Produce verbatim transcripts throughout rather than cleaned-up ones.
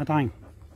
Hej dreng.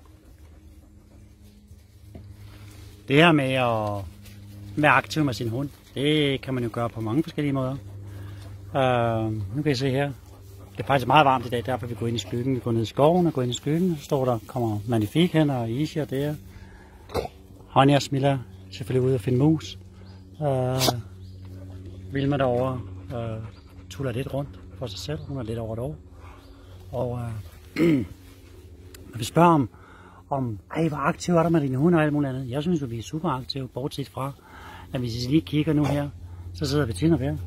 Det her med at være aktiv med sin hund, det kan man jo gøre på mange forskellige måder. Uh, nu kan I se her. Det er faktisk meget varmt i dag, derfor vi går ind i skyggen. Vi går ned i skoven og går ind i skyggen. Så står der, kommer Magnifik hen og Isia der. Honey og Smilla selvfølgelig ude og finde mus. Uh, Vilma derovre uh, tuller lidt rundt for sig selv. Hun er lidt over et år. Og uh, når vi spørger om, om ej, hvor aktiv er der med dine hunde og alt muligt andet. Jeg synes jo, vi er super aktive, bortset fra, at hvis I lige kigger nu her, så sidder Bettina der.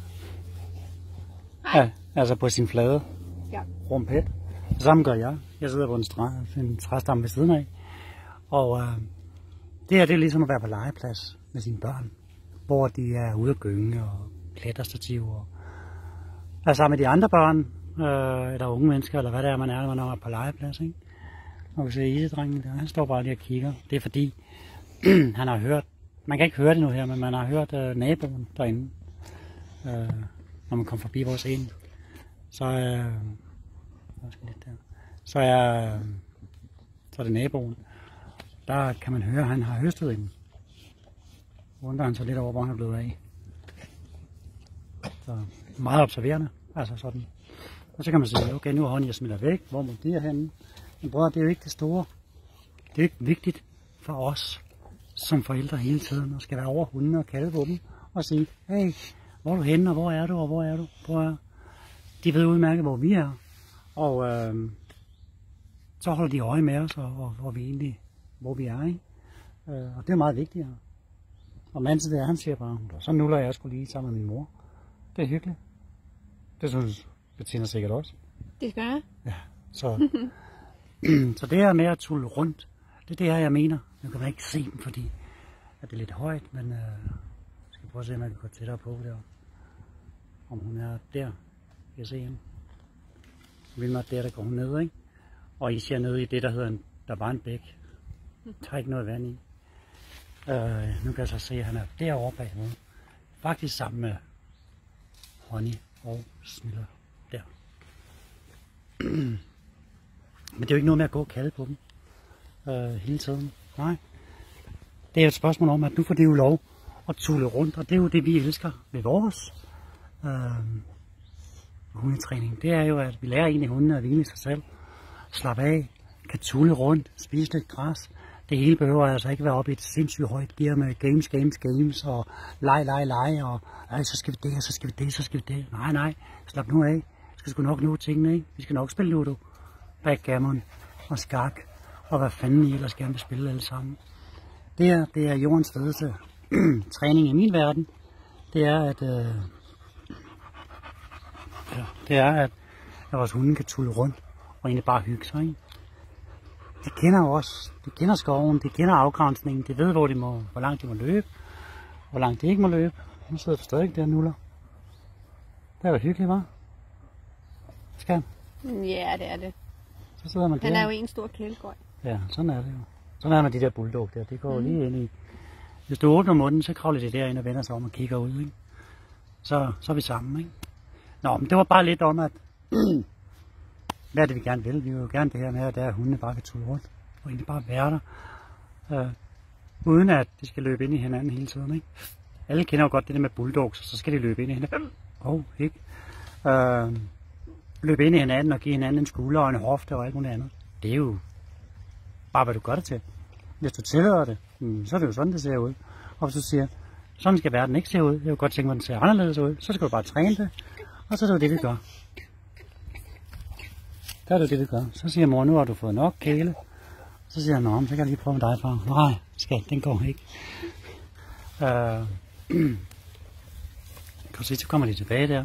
Ja, altså på sin flade ja. Rumpet. Det samme gør jeg. Jeg sidder på en, stræ, en træstamme ved siden af. Og øh, det her, det er ligesom at være på legeplads med sine børn. Hvor de er ude at gynge og klatrestativ og er sammen med de andre børn, øh, eller unge mennesker, eller hvad det er, man er, når man er på legeplads. Ikke? Og vi ser Isedrengen der, han står bare lige og kigger. Det er fordi, han har hørt, man kan ikke høre det nu her, men man har hørt øh, naboen derinde. Øh, når man kommer forbi vores ende, så er, så er, så er det naboen. Der kan man høre, at han har høstet en. Undrer han så lidt over, hvor han er blevet af. Så meget observerende, altså sådan. Og så kan man sige, okay, nu er Honey og Smilla væk, hvor må de er henne? Men bror, det er jo ikke det store. Det er ikke vigtigt for os, som forældre hele tiden, og skal være over hundene og kalde på dem, og sige, hey, hvor er du henne, og hvor er du, og hvor er du? Prøv at... De ved udmærket, hvor vi er. Og øh, så holder de øje med os, og, og hvor vi egentlig, hvor vi er. Ikke? Øh, og det er meget vigtigt. Og manden det er, han siger bare, så nuller jeg skulle lige sammen med min mor. Det er hyggeligt. Det synes Bettina sikkert også. Det gør jeg. Ja, så, så det her med at tulle rundt, det er det her, jeg mener. Nu kan man ikke se dem, fordi at det er lidt højt, men... Øh, prøv at se, om jeg kan gå tættere på der. Om hun er der. Jeg kan se hende. Vilma der, der går hun ned, ikke? Og I ser ned i det, der hedder en, der var en bæk. Der er ikke noget vand i. Øh, nu kan jeg så se, at han er derovre bagved. Faktisk sammen med Honey og Smilla der. Men det er jo ikke noget med at gå og kalde på dem. Øh, hele tiden. Nej. Det er et spørgsmål om, at nu får de jo lov og tulle rundt, og det er jo det, vi elsker ved vores øh, hundetræning. Det er jo, at vi lærer egentlig hundene at hvile i sig selv, slappe af, kan tulle rundt, spise lidt græs. Det hele behøver altså ikke være oppe i et sindssygt højt gear med games, games, games, og leg, leg, leg, og ej, så skal vi det, og så skal vi det, så skal vi det. Nej, nej, slap nu af. Vi skal sgu nok nå tingene, ikke? Vi skal nok spille ludo, backgammon og skak, og hvad fanden I ellers gerne vil spille alle sammen. Det her, det er jordens fedeste træning i min verden. Det er, at, øh, ja, det er, at, at vores hunde kan tulle rundt og egentlig bare hygge sig. Ikke? De kender os, de kender skoven, de kender afgrænsningen, de ved, hvor, de må, hvor langt de må løbe, hvor langt de ikke må løbe. Nu sidder du stadig der, nuller. Det er jo hyggeligt, hva'? Skal Ja, det er det. Så sidder man der. Han er jo en stor kælegøj. Ja, sådan er det jo. Sådan er med de der bulldog der, de går mm. lige ind i. Hvis du åbner munden, så kravler de derind og vender sig om og kigger ud, ikke? Så, så er vi sammen, ikke? Nå, men det var bare lidt om, at hvad er det, vi gerne vil? Vi vil jo gerne det her med, at der er hundene bare kan tulle rundt og egentlig bare være der, øh, uden at de skal løbe ind i hinanden hele tiden, ikke? Alle kender jo godt det der med bulldogs, så skal de løbe ind i hinanden. Åh, oh, ikke? Øh, løbe ind i hinanden og give hinanden en skulder og en hofte og alt muligt andet. Det er jo bare, hvad du gør det til. Hvis du tillader det, så er det jo sådan, det ser ud. Og hvis du siger, sådan skal verden ikke se ud, jeg vil godt tænke mig, at den ser anderledes ud, så skal du bare træne det, og så er det jo det, vi gør. Der er det det, vi gør. Så siger mor, nu har du fået nok kæle. Så siger han, nå, så kan jeg lige prøve med dig, far. Nej, skat, den går ikke. Øh, kan du se, så kommer de tilbage der.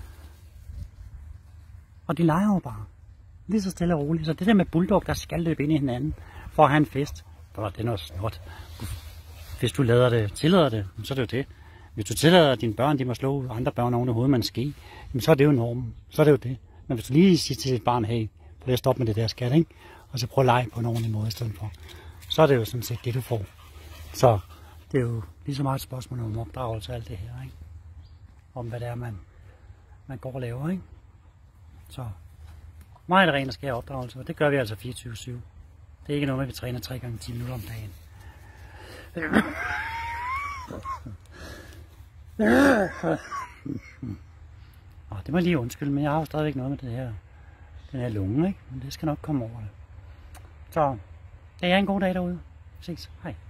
Og de leger jo bare. Lige så stille og roligt. Så det der med bulldog, der skal løbe ind i hinanden for at have en fest. Det er noget snort. Hvis du lader det, tillader det, så er det jo det. Hvis du tillader, at dine børn, de må slå andre børn oven i hovedet med en ske, så er det jo normen. Så er det jo det. Men hvis du lige siger til dit barn, hey, prøv lige at stoppe med det der skat, ikke? Og så prøv at lege på en ordentlig måde i stedet for. Så er det jo sådan set det, du får. Så det er jo lige så meget et spørgsmål om opdragelse og alt det her, ikke? Om hvad det er, man, man går og laver, ikke? Så Mig er det rent og skær opdragelse, og det gør vi altså fireogtyve syv. Det er ikke noget med, at vi træner tre gange ti minutter om dagen. Oh, det må jeg lige undskylde, men jeg har jo stadigvæk noget med det her, den her lunge, ikke? Men det skal nok komme over det. Så det er en god dag derude. Ses. Hej.